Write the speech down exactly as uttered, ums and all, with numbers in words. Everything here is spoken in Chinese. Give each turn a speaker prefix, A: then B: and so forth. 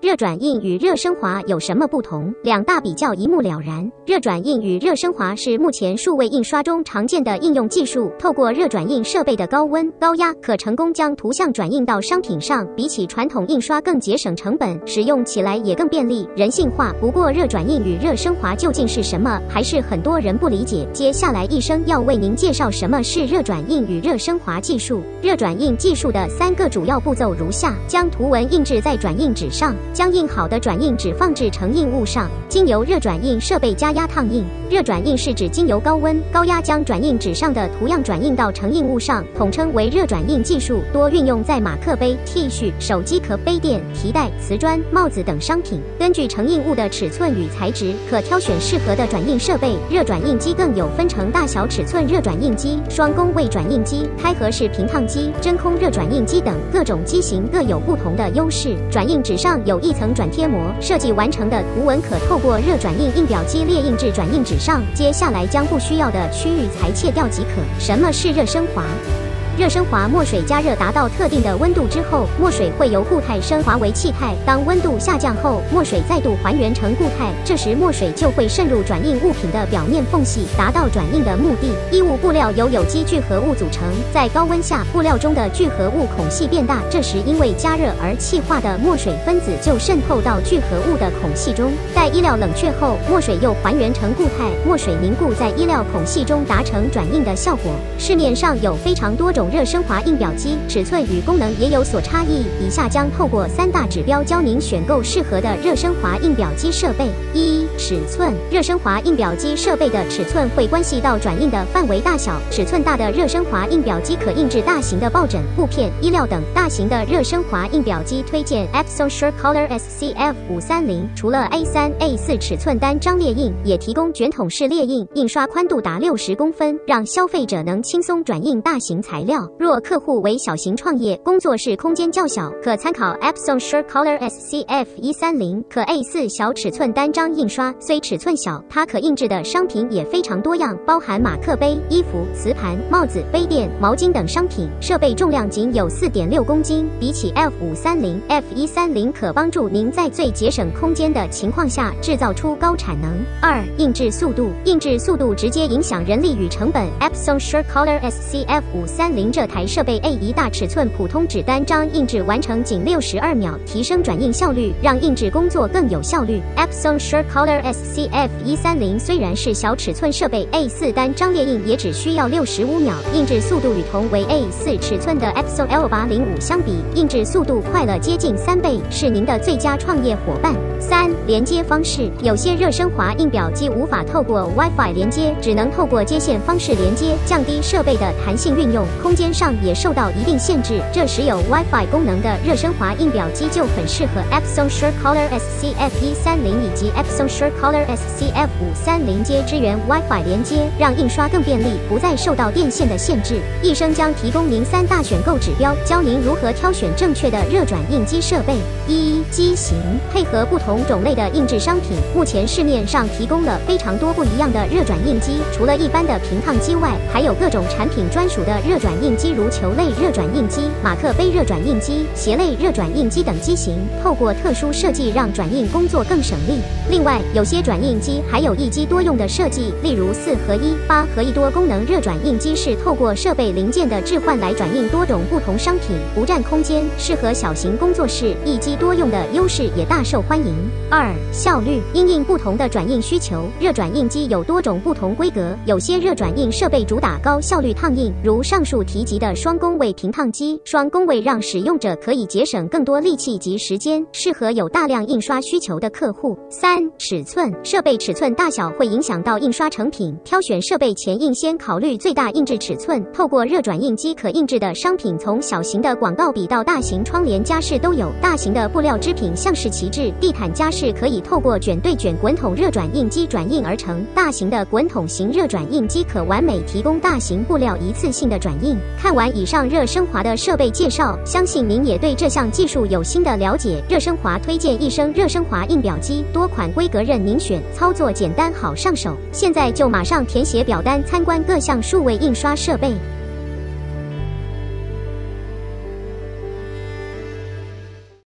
A: 热转印与热升华有什么不同？两大比较一目了然。热转印与热升华是目前数位印刷中常见的应用技术，透过热转印设备的高温、高压，可成功将图像转印到商品上，比起传统印刷更节省成本，使用起来也更便利、人性化。不过，热转印与热升华究竟是什么，还是很多人不理解。接下来，医生要为您介绍什么是热转印与热升华技术。热转印技术的三个主要步骤如下：将图文印制在转印纸上，将印好的转印纸放置成印物上，经由热转印设备加压烫印。热转印是指经由高温、高压将转印纸上的图样转印到成印物上，统称为热转印技术，多运用在马克杯、T 恤、手机壳、杯垫、提袋、瓷砖、帽子等商品。根据成印物的尺寸与材质，可挑选适合的转印设备。热转印机更有分成大小尺寸热转印机、双工位转印机、开合式平烫机、真空热转印机等，各种机型各有不同的优势。转印纸上有一层转贴膜，设计完成的图文可透过热转印印表机列印至转印纸上，接下来将不需要的区域裁切掉即可。什么是热升华？热升华墨水加热达到特定的温度之后，墨水会由固态升华为气态。当温度下降后，墨水再度还原成固态，这时墨水就会渗入转印物品的表面缝隙，达到转印的目的。衣物布料由有机聚合物组成，在高温下，布料中的聚合物孔隙变大，这时因为加热而气化的墨水分子就渗透到聚合物的孔隙中。待衣料冷却后，墨水又还原成固态，墨水凝固在衣料孔隙中，达成转印的效果。市面上有非常多种热升华印表机，尺寸与功能也有所差异。以下将透过三大指标教您选购适合的热升华印表机设备。一、尺寸。热升华印表机设备的尺寸会关系到转印的范围大小，尺寸大的热升华印表机可印制大型的抱枕、布片、衣料等。大型的热升华印表机推荐 Epson SureColor S C F 五三零，除了 A 三、A 四 尺寸单张列印，也提供卷筒式列印，印刷宽度达六十公分，让消费者能轻松转印大型材料。若客户为小型创业，工作室空间较小，可参考 Epson SureColor S C F 一三零，可 A 四 小尺寸单张印刷。虽尺寸小，它可印制的商品也非常多样，包含马克杯、衣服、瓷盘、帽子、杯垫、毛巾等商品。设备重量仅有 四点六公斤，比起 F 五三零、F 一三零可帮助您在最节省空间的情况下制造出高产能。二、印制速度。印制速度直接影响人力与成本。Epson SureColor S C F 五三零这台设备 A 一大尺寸普通纸单张印制完成仅六十二秒，提升转印效率，让印制工作更有效率。Epson SureColor S C F 一三零虽然是小尺寸设备 A 四 单张列印也只需要六十五秒，印制速度与同为 A 四 尺寸的 Epson L 八零五相比，印制速度快了接近三倍，是您的最佳创业伙伴。三、连接方式。有些热升华印表机无法透过 Wi-Fi 连接，只能透过接线方式连接，降低设备的弹性运用，空间上也受到一定限制。这时有 Wi-Fi 功能的热升华印表机就很适合 Epson SureColor S C F 一三零以及 Epson SureColor S C F 五三零接支援 Wi-Fi 连接，让印刷更便利，不再受到电线的限制。医生将提供您三大选购指标，教您如何挑选正确的热转印机设备。一、机型。配合不同种类的印制商品，目前市面上提供了非常多不一样的热转印机，除了一般的平烫机外，还有各种产品专属的热转印机，如球类热转印机、马克杯热转印机、鞋类热转印机等机型，透过特殊设计让转印工作更省力。另外，有些转印机还有一机多用的设计，例如四合一、八合一多功能热转印机是透过设备零件的置换来转印多种不同商品，不占空间，适合小型工作室，一机多用的优势也大受欢迎。二、效率。因应不同的转印需求，热转印机有多种不同规格，有些热转印设备主打高效率烫印，如上述提及的双工位平烫机。双工位让使用者可以节省更多力气及时间，适合有大量印刷需求的客户。三、尺寸。设备尺寸大小会影响到印刷成品，挑选设备前应先考虑最大印制尺寸。透过热转印机可印制的商品，从小型的广告笔到大型窗帘家饰都有。大型的布料织品像是旗帜、地毯家饰可以透过卷对卷滚筒热转印机转印而成。大型的滚筒型热转印机可完美提供大型布料一次性的转印。看完以上热升华的设备介绍，相信您也对这项技术有新的了解。热升华推荐一升热升华印表机，多款规格任您选，操作简单好上手。现在就马上填写表单参观各项数位印刷设备。